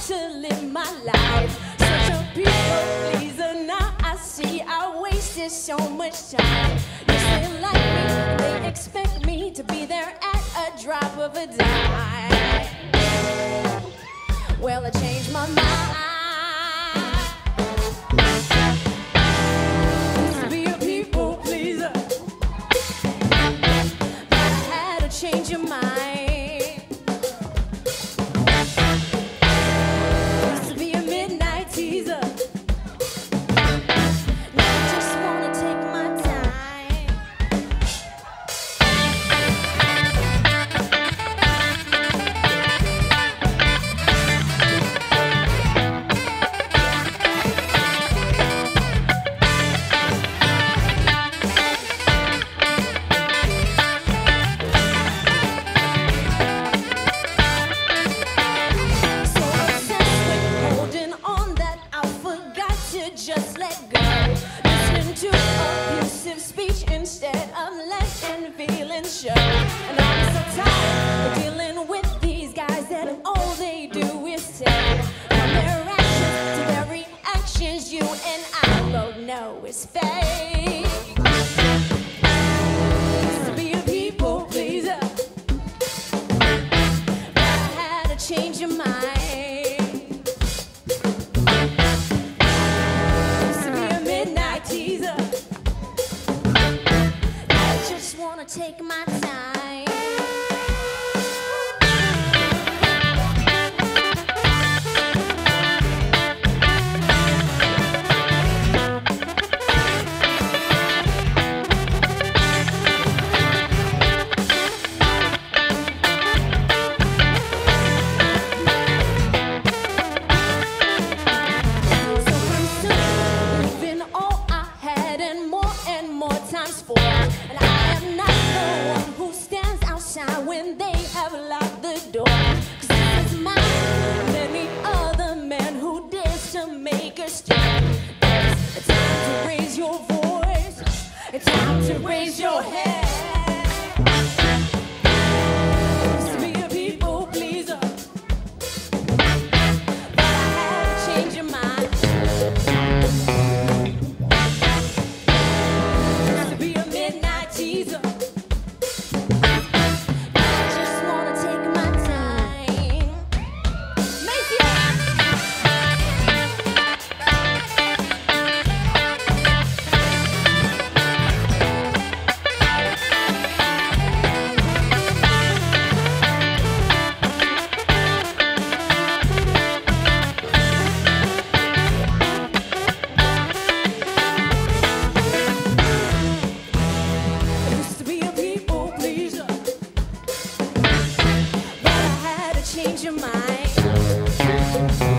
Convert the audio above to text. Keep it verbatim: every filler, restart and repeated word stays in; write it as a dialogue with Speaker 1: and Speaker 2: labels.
Speaker 1: to live my life. Such a people pleaser, now I see I wasted so much time. You say like me, they expect me to be there at a drop of a dime. Well, I changed my mind. Used to be a people pleaser, but I had to change your mind. Used to be a midnight teaser, now I just wanna take my time. So obsessed with holding on that I forgot to just let go. Listen to abusive speech instead of letting feelings show. And I'm so tired of dealing with these guys that all they do is say. From their actions to their reactions, you and I both know it's fake. Used to be a people pleaser, but I had to change your mind. Used to be a midnight teaser, now I just wanna take my time. So pretty soon, leaving all I had and more and more times four. And I am not the one who stands outside when they have locked the door. 'Cause this is mine, many other men who dares to make a start. It's time to raise your voice, it's time to raise your head. Used to be a people pleaser, but I had to change your mind. Used to be a midnight teaser, now I just wanna take my time. Macy! I used to be a people pleaser, but I had to change your mind.